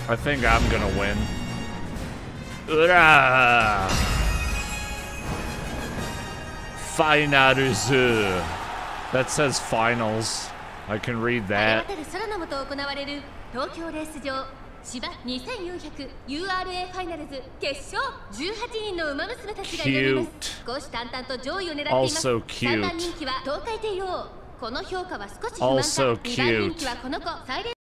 I think I'm gonna win. Ura! Finals. That says finals. I can read that. 空の下行われる東京レース場芝 2400URA ファイナルズ決勝18人の馬娘たちが挑みます。虎視眈々と上位を狙っています。3番人気は東海帝王。この評価は少し不満か。2番人気はこの子サイレン